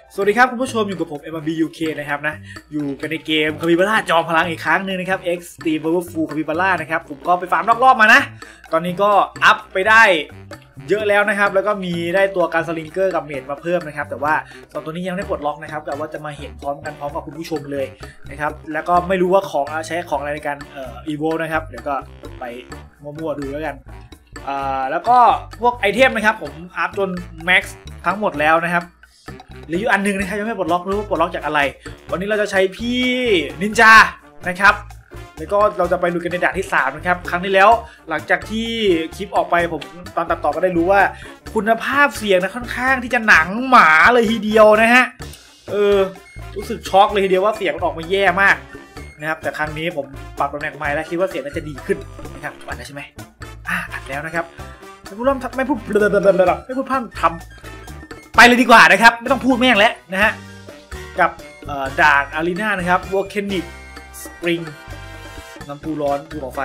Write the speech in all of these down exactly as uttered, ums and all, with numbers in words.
สวัสดีครับคุณผู้ชมอยู่กับผม เอ็ม อาร์ บี ยู เค นะครับนะอยู่กันในเกมคาปิบาร่าจอมพลังอีกครั้งหนึ่งนะครับ Extreme Powerful คาปิบาร่านะครับผมก็ไปฟาร์มรอบๆมานะตอนนี้ก็อัพไปได้เยอะแล้วนะครับแล้วก็มีได้ตัวการสลิงเกอร์กับเมดมาเพิ่มนะครับแต่ว่าสองตัวนี้ยังไม่ได้ปลดล็อกนะครับแต่ว่าจะมาเห็นพร้อมกันพร้อมกับคุณผู้ชมเลยนะครับแล้วก็ไม่รู้ว่าของใช้ของอะไรในการเอ่อ อีโว นะครับเดี๋ยวก็ไปมั่วๆดูแล้วกันอ่าแล้วก็พวกไอเทมนะครับผมอัพจนแม็กซ์ทั้งหมดแล้วนะครับหรืออยู่อันนึงนะครับยังไม่ปลดล็อกไม่รู้ว่าปลดล็อกจากอะไรวันนี้เราจะใช้พี่นินจานะครับแล้วก็เราจะไปลุยกันในด่านที่สามนะครับครั้งที่แล้วหลังจากที่คลิปออกไปผมตอนตัดต่อก็ได้รู้ว่าคุณภาพเสียงนะค่อนข้างที่จะหนังหมาเลยทีเดียวนะฮะเออรู้สึกช็อกเลยทีเดียวว่าเสียงมันออกมาแย่มากนะครับแต่ครั้งนี้ผมปรับตำแหน่งใหม่แล้วคิดว่าเสียงน่าจะดีขึ้นนะครับอัดแล้วใช่ไหมอ่ะอัดแล้วนะครับไม่พูดไม่พูดไม่พูดพร่ำทำไปเลยดีกว่านะครับไม่ต้องพูดแม่งแล้วนะฮะกับด่านอารีนานะครับวอลเคนิกสปริงน้ำพุร้อนภูเขาไฟ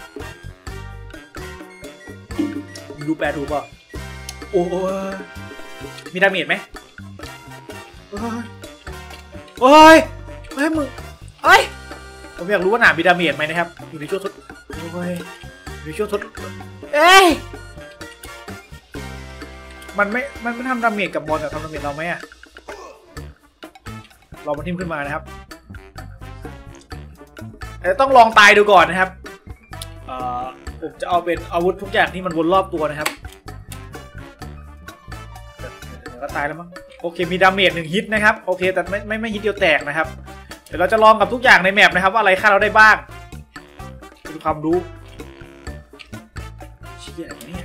ดูแปลถูกป่ะโอ้ยมีดาเมจไหมโอ้ยโอ้ยเฮ้ยมึงเอ้ยผมอยากรู้ว่าหนามีดาเมจไหมนะครับอยู่ในช่วงทดโอ้ยอยู่ในช่วงทดเอ้ยมันไม่มันไม่ทำดาเมจกับบอลแต่ทำดาเมจเราไหมอะเรามาทิมขึ้นมานะครับแต่ต้องลองตายดูก่อนนะครับผมจะเอาเป็นอาวุธทุกอย่างที่มันวนรอบตัวนะครับเดี๋ยวก็ตายแล้วมั้งโอเคมีดาเมจหนึ่งฮิตนะครับโอเคแต่ไม่ไม่ไม่ฮิตเดียวแตกนะครับเดี๋ยวเราจะลองกับทุกอย่างในแมปนะครับว่าอะไรฆ่าเราได้บ้างดูความรู้เชี่ยอะไรเนี่ย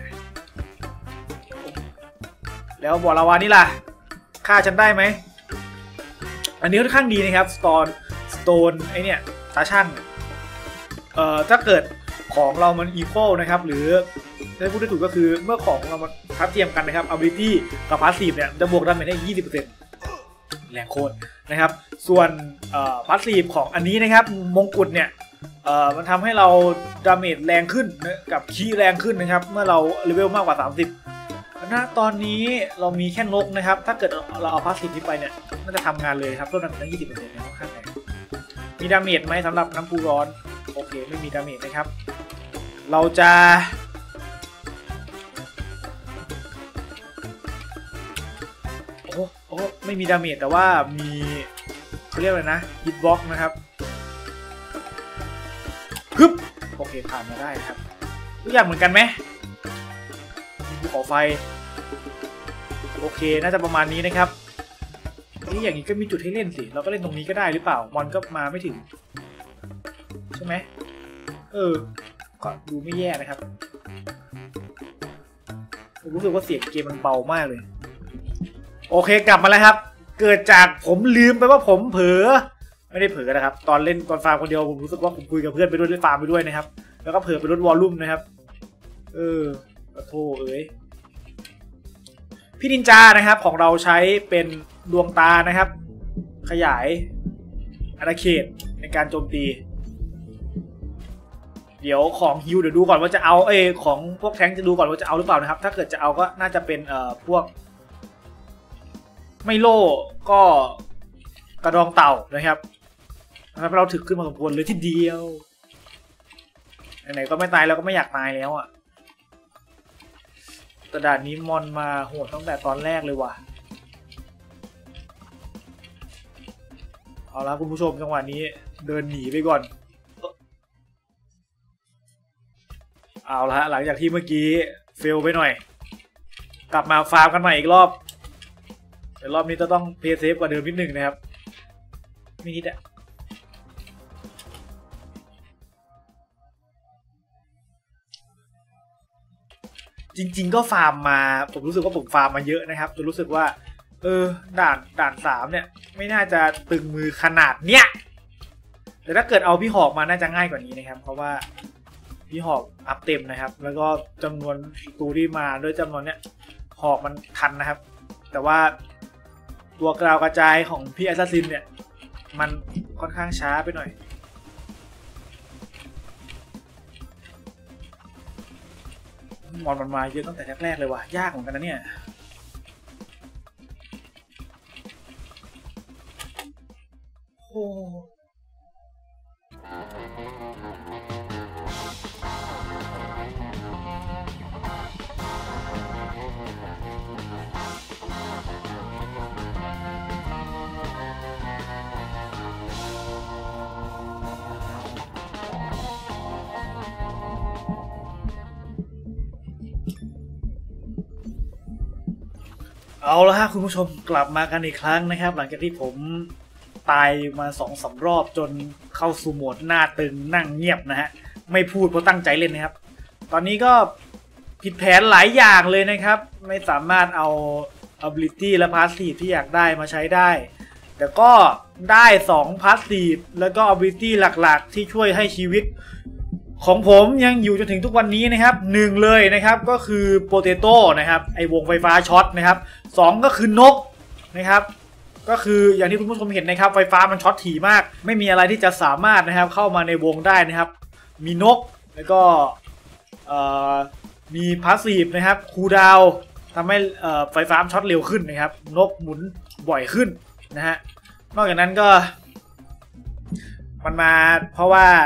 แล้วบอลลาวานี่ล่ะฆ่าฉันได้ไหมอันนี้ค่อนข้างดีนะครับสโตนสโตนไอเนี่ยตาช่างเอ่อถ้าเกิดของเรามันอีโคนะครับหรือได้พูดได้ถูกก็คือเมื่อของเรามันทัดเทียมกันนะครับ ability กับ passive เนี่ยจะบวกดาเมจได้ ยี่สิบเปอร์เซ็นต์ แรงโคตรนะครับส่วนเอ่อ passive ของอันนี้นะครับมงกุฎเนี่ยเอ่อมันทำให้เราดาเมจแรงขึ้นนะกับคีย์แรงขึ้นนะครับเมื่อเราเลเวลมากกว่าสามสิบณตอนนี้เรามีแค่นกนะครับถ้าเกิดเราเอาพาสซีฟนี้ไปเนี่ยน่าจะทำงานเลยครับลดดาเมจตั้ง ยี่สิบเปอร์เซ็นต์ ในค่อนข้างแรงมีดาเมจไหมสำหรับน้ำพุร้อนโอเคไม่มีดาเมจนะครับเราจะโอ้โอ้ไม่มีดาเมจแต่ว่ามีเขาเรียกอะไรนะฮิตบ็อกซ์นะครับฮึบโอเคผ่านมาได้ครับทุกอย่างเหมือนกันไหมมีภูเขาไฟโอเคน่าจะประมาณนี้นะครับนี่อย่างนี้ก็มีจุดให้เล่นสิเราก็เล่นตรงนี้ก็ได้หรือเปล่ามอนก็มาไม่ถึงใช่ไหมเออก็ดูไม่แย่นะครับผมรู้สึกว่าเสียงเกมมันเบามากเลยโอเคกลับมาแล้วครับเกิดจากผมลืมไปว่าผมเผลอไม่ได้เผลอนะครับตอนเล่นตอนฟาร์มคนเดียวผมรู้สึกว่าผมคุยกับเพื่อนไปด้วยด้วยฟาร์มไปด้วยนะครับแล้วก็เผลอไปลดวอลลุ่มนะครับเออขอโทษเอ้ยพี่นินจานะครับของเราใช้เป็นดวงตานะครับขยายอาณาเขตในการโจมตีเดี๋ยวของฮิวเดี๋ยวดูก่อนว่าจะเอาเอของพวกแทงจะดูก่อนว่าจะเอาหรือเปล่านะครับถ้าเกิดจะเอาก็น่าจะเป็นเอ่อพวกไม่โล่ก็กระดองเต่านะครับเพราะเราถึกขึ้นมาสมควรเลยทีเดียวไหนๆก็ไม่ตายแล้วก็ไม่อยากตายแล้วอ่ะกระดาษนี้มอนมาโหดตั้งแต่ตอนแรกเลยว่ะเอาละคุณผู้ชมจังหวะนี้เดินหนีไปก่อนเอาละหลังจากที่เมื่อกี้เฟลไปหน่อยกลับมาฟาร์มกันใหม่อีกรอบแต่รอบนี้จะต้องเพย์เซฟกว่าเดิมนิดหนึ่งนะครับไม่นิดอะจริงๆก็ฟาร์มมาผมรู้สึกว่าผมฟาร์มมาเยอะนะครับจนรู้สึกว่าเออด่านด่านสามเนี่ยไม่น่าจะตึงมือขนาดเนี้ยแต่ถ้าเกิดเอาพี่หอกมาน่าจะง่ายกว่านี้นะครับเพราะว่าพี่หอกอัพเต็มนะครับแล้วก็จำนวนตูที่มาด้วยจำนวนเนี้ยหอกมันทันนะครับแต่ว่าตัวกราวกระจายของพี่แอสซัสซินเนี่ยมันค่อนข้างช้าไปหน่อยมอนมันมาเยอะตั้งแต่แรกๆเลยว่ะยากเหมือนกันนะเนี่ยเอาละฮะคุณผู้ชมกลับมากันอีกครั้งนะครับหลังจากที่ผมตายมาสองสามรอบจนเข้าสู่โหมดหน้าตึงนั่งเงียบนะฮะไม่พูดเพราะตั้งใจเล่นนะครับตอนนี้ก็ผิดแผนหลายอย่างเลยนะครับไม่สามารถเอา ability และ passive ที่อยากได้มาใช้ได้แต่ก็ได้สอง passive แล้วก็ ability หลักๆที่ช่วยให้ชีวิตของผมยังอยู่จนถึงทุกวันนี้นะครับหนึ่งเลยนะครับก็คือโปเตโต้นะครับไอวงไฟฟ้าช็อตนะครับสองก็คือนกนะครับก็คืออย่างที่คุณผู้ชมเห็นนะครับไฟฟ้ามันช็อตถี่มากไม่มีอะไรที่จะสามารถนะครับเข้ามาในวงได้นะครับมีนกแล้วก็มีพาสซีฟนะครับคูลดาวน์ทำให้ไฟฟ้าช็อตเร็วขึ้นนะครับนกหมุนบ่อยขึ้นนะฮะนอกจากนั้นก็มันมาเพราะว่า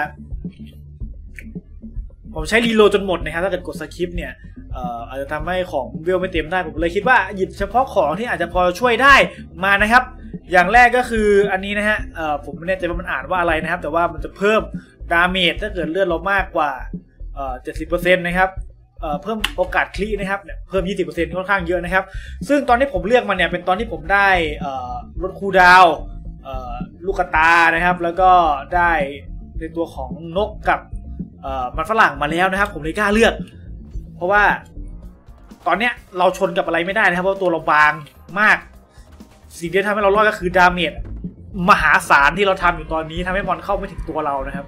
ผมใช้รีโหลดจนหมดนะครับถ้าเกิดกดสคิปเนี่ยเอ่ออาจจะทำให้ของเวลไม่เต็มได้ผมเลยคิดว่าหยิบเฉพาะของที่อาจจะพอช่วยได้มานะครับอย่างแรกก็คืออันนี้นะฮะเอ่อผมไม่แน่ใจว่ามันอ่านว่าอะไรนะครับแต่ว่ามันจะเพิ่มดาเมจถ้าเกิดเลือดเรามากกว่าเอ่อ เจ็ดสิบเปอร์เซ็นต์ นะครับเอ่อเพิ่มโอกาสคลินะครับเนี่ยเพิ่ม ยี่สิบเปอร์เซ็นต์ ค่อนข้างเยอะนะครับซึ่งตอนที่ผมเลือกมันเนี่ยเป็นตอนที่ผมได้เอ่อลดคูลดาวน์เอ่อลูกกระตานะครับแล้วก็ได้ในตัวของนกกับเอ่อมันฝรั่งมาแล้วนะครับผมเลยกล้าเลือกเพราะว่าตอนเนี้ยเราชนกับอะไรไม่ได้นะครับเพราะตัวเราบางมากสิ่งที่ทำให้เรารอดก็คือดาเมจมหาศาลที่เราทำอยู่ตอนนี้ทำให้มอนเข้าไม่ถึงตัวเรานะครับ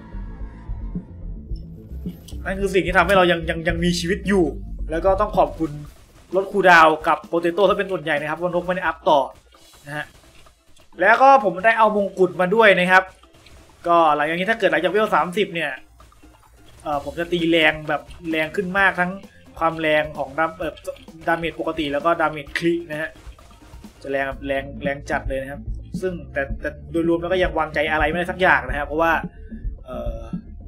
นั่นคือสิ่งที่ทำให้เรายังยังยังมีชีวิตอยู่แล้วก็ต้องขอบคุณลดคูลดาวน์กับโปเตโต้ถ้าเป็นส่วนใหญ่นะครับว่านกไม่ได้อัพต่อนะฮะแล้วก็ผมได้เอามงกุฎมาด้วยนะครับก็หลังจากนี้ถ้าเกิดหลังจากเวลสามสิบเนี่ยเอ่อผมจะตีแรงแบบแรงขึ้นมากทั้งความแรงของดาเอ่อดาเมจปกติแล้วก็ดาเมจคลินะฮะจะแรงแรงแรงจัดเลยนะครับซึ่งแต่แต่โดยรวมแล้วก็ยังวางใจอะไรไม่ได้สักอย่างนะครับเพราะว่าเอ่อ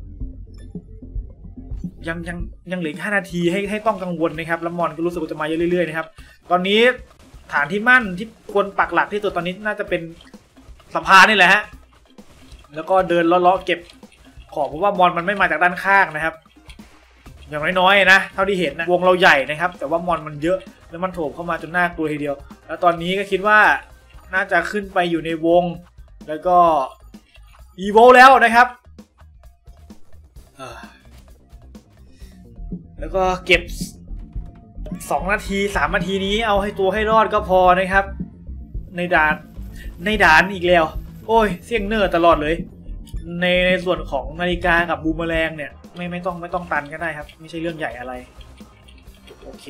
ยังยังยังเหลือห้านาทีให้ให้ต้องกังวลนะครับแล้วมอนก็รู้สึกว่าจะมาเรื่อยๆนะครับตอนนี้ฐานที่มั่นที่ควรปักหลักที่สุดตอนนี้น่าจะเป็นสะพานนี่แหละฮะแล้วก็เดินเลาะๆเก็บของเพราะว่ามอนมันไม่มาจากด้านข้างนะครับอย่างน้อยๆนะเท่าที่เห็นนะวงเราใหญ่นะครับแต่ว่ามอนมันเยอะแล้วมันโถมเข้ามาจนน่ากลัวทีเดียวแล้วตอนนี้ก็คิดว่าน่าจะขึ้นไปอยู่ในวงแล้วก็อีโวแล้วนะครับแล้วก็เก็บสองนาทีสามนาทีนี้เอาให้ตัวให้รอดก็พอนะครับในด่านในด่านอีกแล้วโอ้ยเสี่ยงเนอร์ตลอดเลยในในส่วนของนาฬิกากับบูมแมลงเนี่ยไม่ไม่ต้องไม่ต้องตันก็ได้ครับไม่ใช่เรื่องใหญ่อะไรโอเค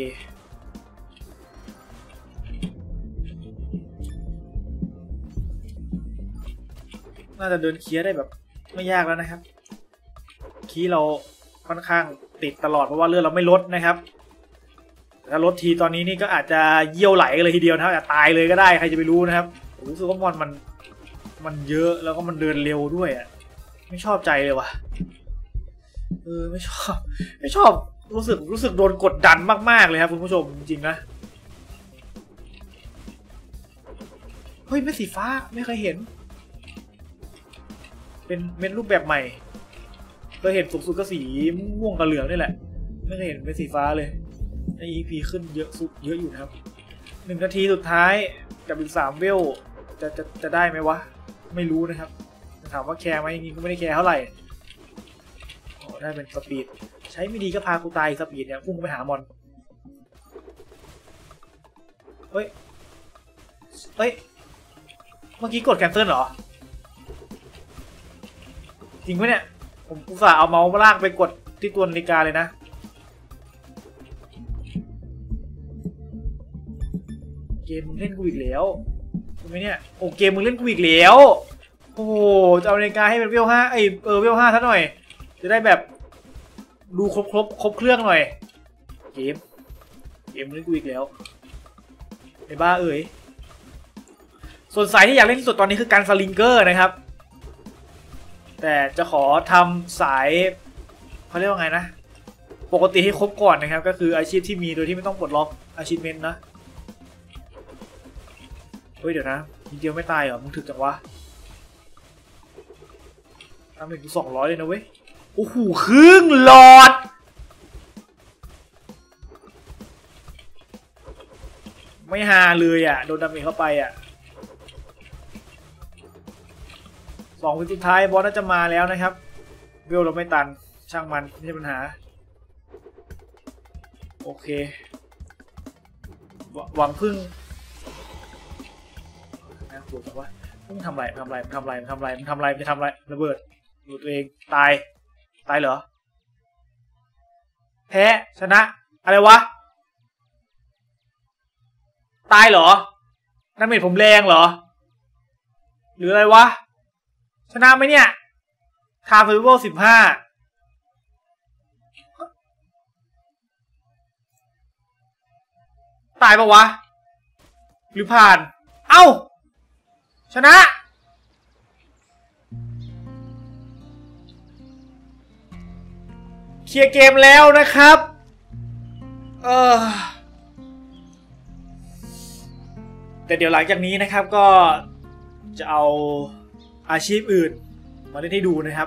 น่าจะเดินเคลียร์ได้แบบไม่ยากแล้วนะครับคีย์เราค่อนข้างติดตลอดเพราะว่าเลือดเราไม่ลดนะครับถ้าลดทีตอนนี้นี่ก็อาจจะเยี่ยวไหลเลยทีเดียวนะครับอาจจะตายเลยก็ได้ใครจะไปรู้นะครับผมรู้สึกว่ามอนมันมันเยอะแล้วก็มันเดินเร็วด้วยอ่ะไม่ชอบใจเลยว่ะเออไม่ชอบไม่ชอบรู้สึกรู้สึกโดนกดดันมากๆเลยครับคุณผู้ชมจริงๆนะเฮ้ยเม็ดสีฟ้าไม่เคยเห็นเป็นเม็ดรูปแบบใหม่เคยเห็นสูงสุดก็สีม่วงกับเหลืองนี่แหละไม่เคยเห็นเป็นสีฟ้าเลยใน อี พี ขึ้นเยอะสุดเยอะอยู่นะครับหนึ่งนาทีสุดท้ายกับอีกสามเวลจะจะจะได้ไหมวะไม่รู้นะครับถามว่าแคร์ไหมจริงๆก็ไม่ได้แคร์เท่าไหร่ได้เป็นสปีดใช้ไม่ดีก็พากูตายสปีดเนี่ยพุ่งไปหามอนเฮ้ยเฮ้ยเมื่อกี้กดแคนเซิลเหรอจริงไหมเนี่ยผมอุตส่าห์เอาเมาส์ลากไปกดที่ตัวนาฬิกาเลยนะเกมมึงเล่นกูอีกแล้วใช่ไหมเนี่ยโอ้เกมมึงเล่นกูอีกแล้วโอ้โหจะเอานาฬิกาให้เป็นเวลห้าไอเออเวลห้าซะหน่อยจะได้แบบดูครบครบครบเครื่องหน่อยเกมเกมมึงเล่นกูอีกแล้วไอ้บ้าเอ๋ยส่วนสายที่อยากเล่นที่สุดตอนนี้คือการสลิงเกอร์นะครับแต่จะขอทำสายเขาเรียกว่าไงนะปกติให้ครบก่อนนะครับก็คืออาชีพที่มีโดยที่ไม่ต้องปลดล็อกอาชีพเมนนะเฮ้ยเดี๋ยวนะนิดเดียวไม่ตายเหรอมึงถึกจังวะทำถึงสองร้อยเลยนะเว้ยโอ้โหครึ่งหลอดไม่ฮาเลยอ่ะโดนดาเมจเข้าไปอ่ะสองวิสุดท้ายบอสน่าจะมาแล้วนะครับเวลเราไม่ตันช่างมันไม่ใช่ปัญหาโอเคหวังพึ่งนะปวดจังวะพึ่งทำไรทำไรทำไรทำไรทำไรจะทำไรระเบิดดูตัวเองตายตายเหรอแพ้ชนะอะไรวะตายเหรอดาเมจผมแรงเหรอหรืออะไรวะชนะไหมเนี่ยทาร์เฟเวลสิบห้าตายปะวะหรือผ่านเอ้าชนะเคลียร์เกมแล้วนะครับเออแต่เดี๋ยวหลังจากนี้นะครับก็จะเอาอาชีพอื่นมาเล่นให้ดูนะครับ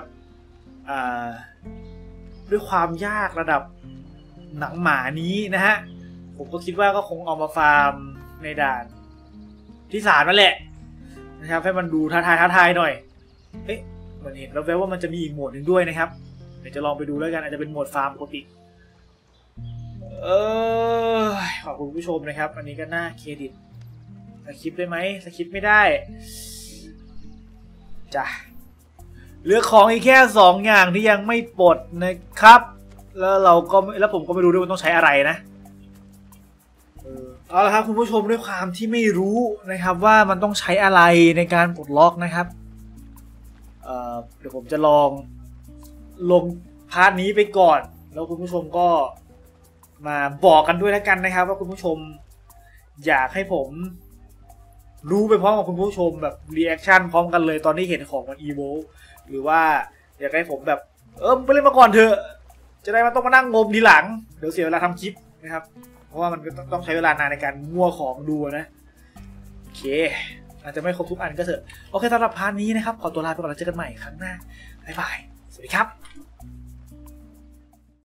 ด้วยความยากระดับหนังหมานี้นะฮะผมก็คิดว่าก็คงเอามาฟาร์มในด่านที่สามนั่นแหละนะครับให้มันดูท้าทายท้าทายหน่อยเอ๊ะเหมือนเห็นแล้วแววว่ามันจะมีอีกโหมดหนึ่งด้วยนะครับเดี๋ยวจะลองไปดูแล้วกันอาจจะเป็นโหมดฟาร์มปกติเออขอบคุณผู้ชมนะครับอันนี้ก็น่าเครดิตสคริปต์ได้ไหมสคริปต์ไม่ได้จ้ะเหลือของอีกแค่สองอย่างที่ยังไม่ปลดนะครับแล้วเราก็แล้วผมก็ไม่รู้ด้วยว่าต้องใช้อะไรนะเออเอาละครับคุณผู้ชมด้วยความที่ไม่รู้นะครับว่ามันต้องใช้อะไรในการปลดล็อกนะครับเอ่อเดี๋ยวผมจะลองลงพาร์ทนี้ไปก่อนแล้วคุณผู้ชมก็มาบอกกันด้วยแล้วกันนะครับว่าคุณผู้ชมอยากให้ผมรู้ไปพร้อมกับคุณผู้ชมแบบรีแอคชั่นพร้อมกันเลยตอนที่เห็นของมันอีโวหรือว่าอยากให้ผมแบบเออไปเล่นมาก่อนเถอะจะได้มันต้องมานั่งงมทีหลังเดี๋ยวเสียเวลาทำคลิปนะครับเพราะว่ามันต้องใช้เวลานานในการมั่วของดูนะโอเคอาจจะไม่ครบทุกอันก็เถอะโอเคสำหรับพาร์ทนี้นะครับขอตัวลาไปก่อนแล้วเจอกันใหม่ครั้งหน้าบ๊ายบายสวัสดีครับ